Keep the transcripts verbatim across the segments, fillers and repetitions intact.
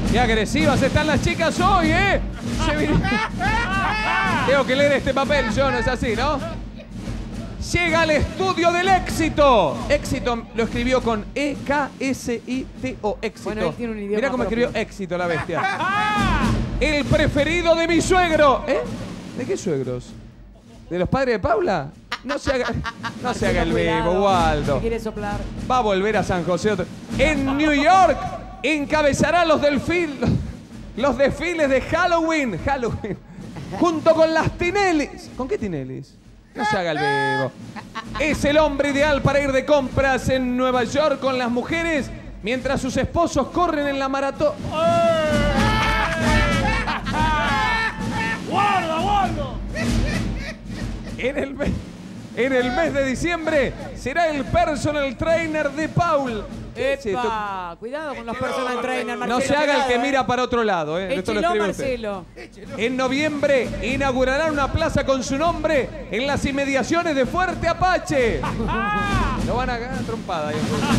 Qué agresivas están las chicas hoy, ¿eh? Se vin... Tengo que leer este papel, yo, no es así, ¿no? Llega al estudio del éxito. Éxito lo escribió con E K S I T O. Éxito. Bueno, él tiene un idioma Mirá cómo propio. escribió éxito la bestia. El preferido de mi suegro. ¿Eh? ¿De qué suegros? ¿De los padres de Paula? No se haga, no se haga el vivo, Waldo. ¿Qué quiere soplar? Va a volver a San José. Otro. En New York encabezará los, delfil, los desfiles de Halloween. Halloween. Junto con las Tinelis. ¿Con qué Tinelis? No se haga el vivo. Es el hombre ideal para ir de compras en Nueva York con las mujeres mientras sus esposos corren en la maratón. ¡Guarda, guarda! En el, mes, en el mes de diciembre será el personal trainer de Paul. ¡Epa! Cuidado con los personal trainer, Marcelo. No se haga el que cuidado, mira para otro lado. ¿eh? Esto lo Échelo, escribe usted. Marcelo. En noviembre inaugurarán una plaza con su nombre en las inmediaciones de Fuerte Apache. Lo van a ganar trompada.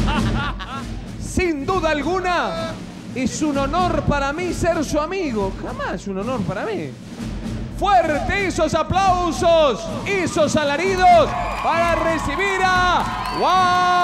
Sin duda alguna, es un honor para mí ser su amigo. Jamás es un honor para mí. Fuerte esos aplausos, esos alaridos para recibir a